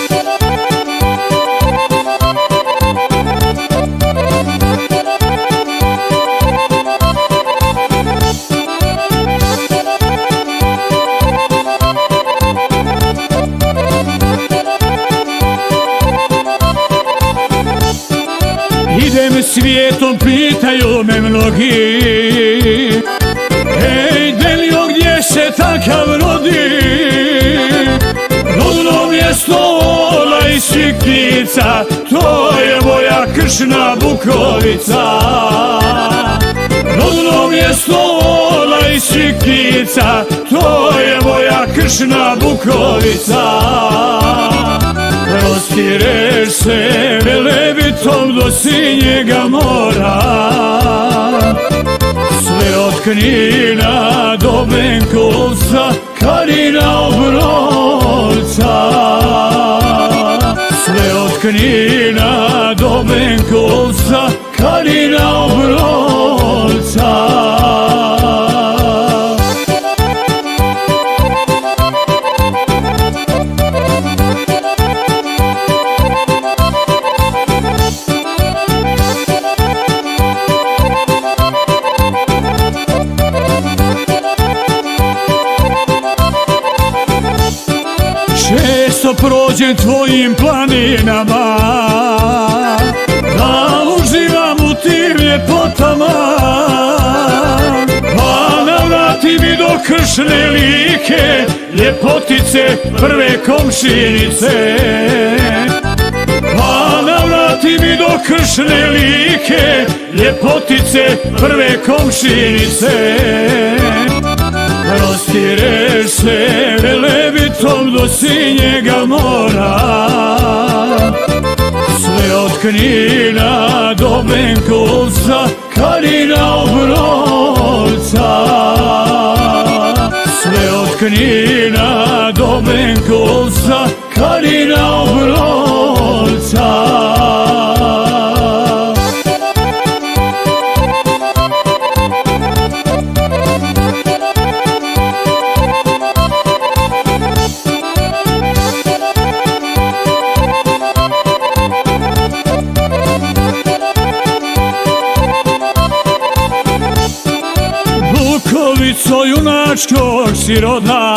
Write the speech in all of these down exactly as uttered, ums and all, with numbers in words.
Idem svijetom, pitaju me mnogi, ej Delio, gdje se takav rodi? Rodno mjesto Ola i svih ptica, to je moja Kršna Bukovica. Rodno mjesto Ola i svih ptica, to je moja Kršna Bukovica. Prostireš se Velebitom do Sinjega mora, sve od Knina do Benkovca, Karina Obrovca. Sve od Knina do Benkovca, Karina Obrovca. Često prođem tvojim planinama, da uživam u tim ljepotama, pa navrati mi do Kršne Like, ljepotice prve komšinice. Pa navrati mi do Kršne Like, ljepotice prve komšinice. Prostireš se Velebitom do Sinjega mora, sve od Knina do Benkovca, Karina Obrovca. Sve od Knina do Benkovca, Karina Obrovca. Bukovico, junačkog si roda,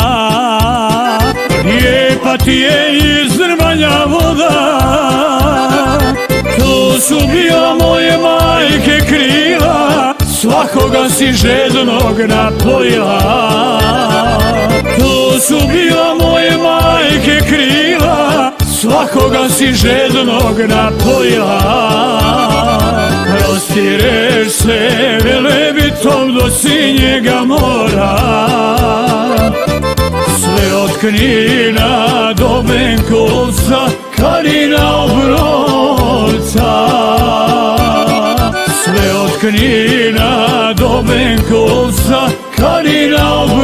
lijepa ti je iz Zrmanja voda. Tu su bila moje majke krila, svakoga si žednog napojila. Tu su bila moje majke krila, svakoga si žednog napojila. Prostireš se Velebitom do Sinjega mora, sve od Knina do Benkovca, Karina Obrovca. Sve od Knina do Benkovca, Karina Obrovca.